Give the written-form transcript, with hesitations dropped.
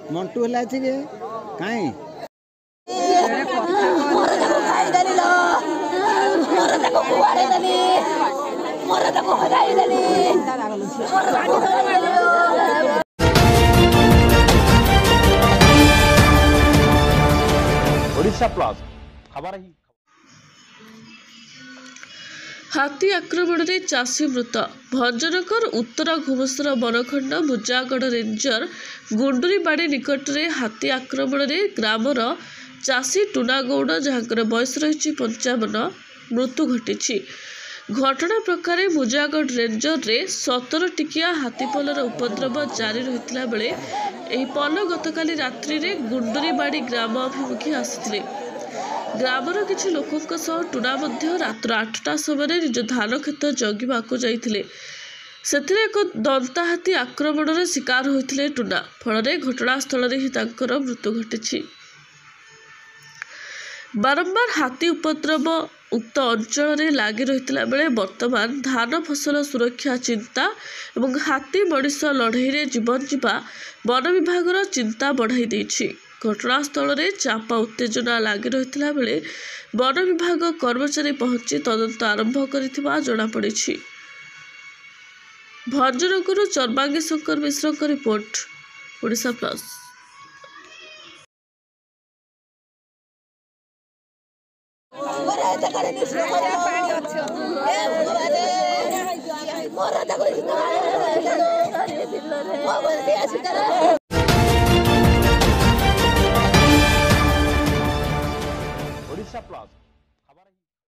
मंटू है कहीं ओडिशा प्लस खबर ही हाथी आक्रमण में चाषी मृत भंजनकर उत्तर घुमसर बनखंड मुजागढ़ रेंजर गुंडुरीबाड़ी निकट में हाथी आक्रमण में ग्रामर चाषी टुना गौड़ जहां बयस रही 55 मृत्यु घटी। घटना प्रकार मुजागढ़ रेंजर रे 17 टिकिया हाथीपलर उपद्रव जारी रही बेले यह पल गतकाली रात्रि में गुंडुरीबाड़ी ग्राम अभिमुखी आसी ग्रामर किसी लोकों सह टुना रात्र 8टा समय निज धान खेत जगिबाकू जाइथिले। सेथिरे एक दंता हाथी आक्रमण शिकार होइथिले टुना फल घटनास्थल ही तांकर मृत्यु घटी। बारंबार हाथी उपद्रव उक्त अंचल में लगी रही बेले वर्तमान धान फसल सुरक्षा चिंता और हाथी मनीष लड़ई जीवन जीवा वन विभाग चिंता बढ़ाई देछि। घटनास्थल में चापा उत्तेजना लगी रही बेले वन विभाग कर्मचारी पहुंची तदंत आरंभ कर जनापड़ी। भंजनकर चर्मांगी शंकर मिश्र रिपोर्ट ओडिशा प्लस। मोर